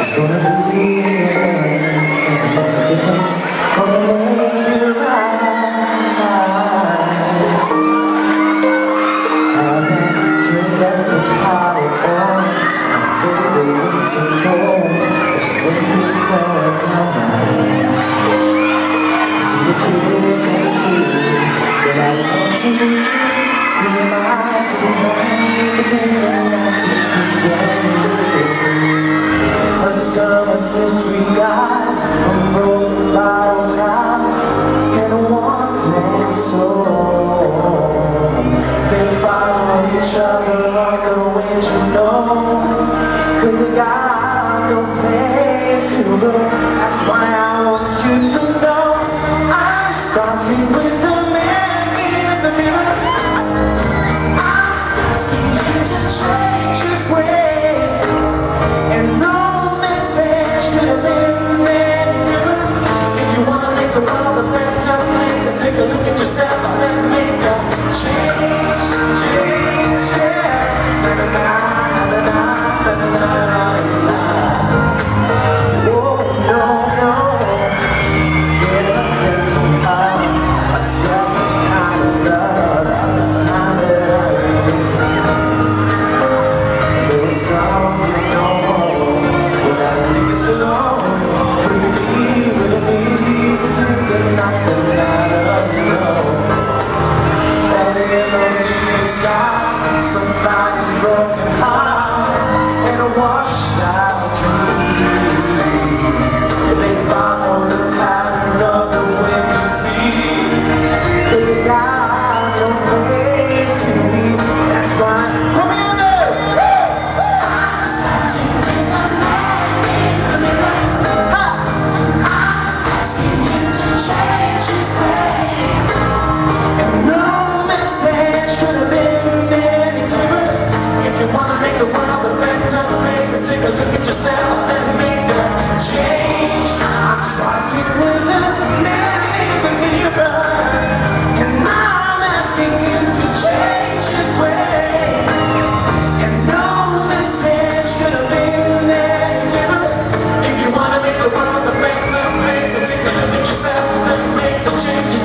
It's gonna be and make a difference. Gonna make it right. As I turn up the power on, I feel the winter cold. The wind is blowing down my hair. I see the kids on the street, but I want to leave. Who am I to be pretending not to see them? A summer's disregard, a broken bottle's high, and a one-man soul. They follow each other like the wind, you know, 'cause they got no place to go. That's why I want you to know I'm starting with the man in the mirror. I'm asking him to change his ways, and no message could have been any clearer. If you want to make the world a better place, take a look at yourself and make a change, yeah. Na na na na na na na na na. Oh no no, get up and come out. A selfish kind of love, this time that I live. There's something you know without a think it's alone. Will it be pretending not the night of love? And in the deepest sky, somebody's broken heart and a washed out dream. They follow the pattern of the wind, you see, 'cause they got no place to be. That's why, come in there. I'm starting with a man in the mirror. I'm asking him to change his ways, and no message could have been any clearer. If you want to make the world a better place, take a look at yourself and make a change. I'm starting with a man in the mirror, and I'm asking him to change his ways, and no message could have been any clearer. If you want to make the world a better place, take a look at yourself and make the change.